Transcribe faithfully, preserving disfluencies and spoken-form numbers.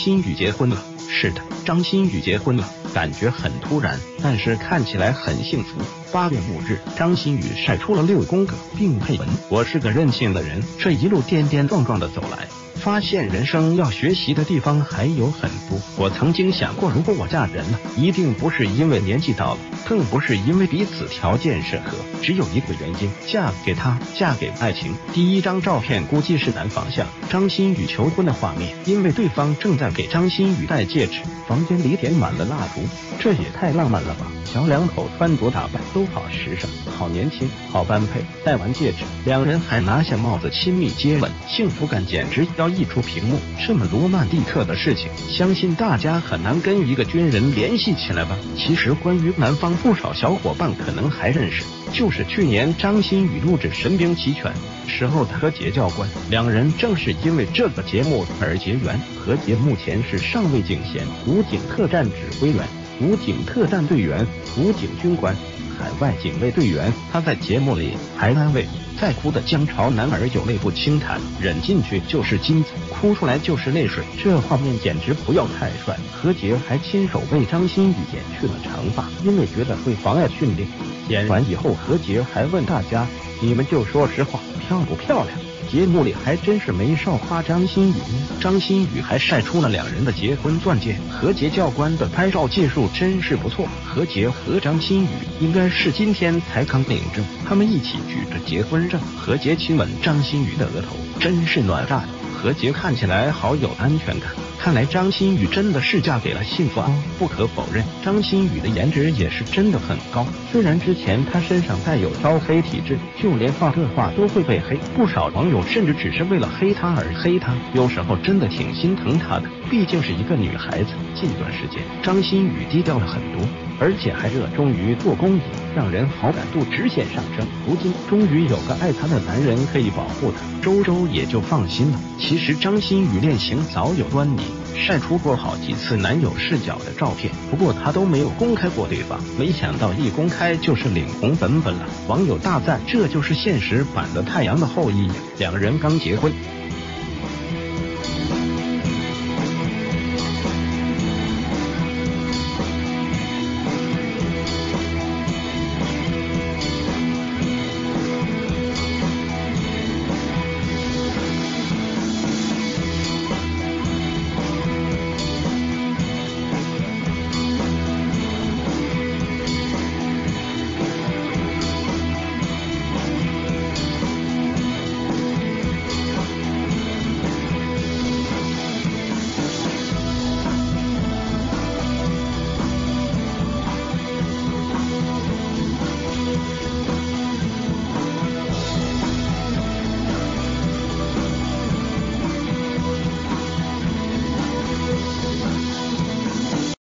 欣宇结婚了。是的，张馨予结婚了，感觉很突然，但是看起来很幸福。八月五日，张馨予晒出了六宫格，并配文：“我是个任性的人，这一路颠颠撞撞的走来，发现人生要学习的地方还有很多。我曾经想过，如果我嫁人了，一定不是因为年纪到了，更不是因为彼此条件适合，只有一个原因，嫁给他，嫁给爱情。”第一张照片估计是男方向张馨予求婚的画面，因为对方正在给张馨予戴戒指，房间里点满了蜡烛，这也太浪漫了吧！小两口穿着打扮都好时尚，好年轻，好般配。戴完戒指，两人还拿下帽子亲密接吻，幸福感简直要溢出屏幕。这么罗曼蒂克的事情，相信大家很难跟一个军人联系起来吧？其实关于男方，不少小伙伴可能还认识，就是去年张馨予录制《神兵奇犬》时候的何洁教官，两人正是因为这个节目而结缘。何洁目前是上尉警衔、武警特战指挥员、武警特战队员、武警军官、海外警卫队员。他在节目里还安慰在哭的姜潮男儿有泪不轻弹，忍进去就是金子，哭出来就是泪水，这画面简直不要太帅。何洁还亲手为张馨予剪去了长发，因为觉得会妨碍训练。剪完以后，何洁还问大家：“你们就说实话，漂不漂亮？”节目里还真是没少夸张馨予，张馨予还晒出了两人的结婚钻戒。何洁教官的拍照技术真是不错，何洁和张馨予应该是今天才刚领证，他们一起举着结婚证，何洁亲吻张馨予的额头，真是暖炸的。何洁看起来好有安全感，看来张馨予真的是嫁给了幸福啊！不可否认，张馨予的颜值也是真的很高。虽然之前她身上带有招黑体质，就连画个画都会被黑，不少网友甚至只是为了黑她而黑她，有时候真的挺心疼她的，毕竟是一个女孩子。近段时间，张馨予低调了很多，而且还热衷于做公益，让人好感度直线上升。如今终于有个爱她的男人可以保护她，周周也就放心了。其实张馨予恋情早有端倪，晒出过好几次男友视角的照片，不过她都没有公开过对方，没想到一公开就是领红本本了。网友大赞这就是现实版的《太阳的后裔》，两人刚结婚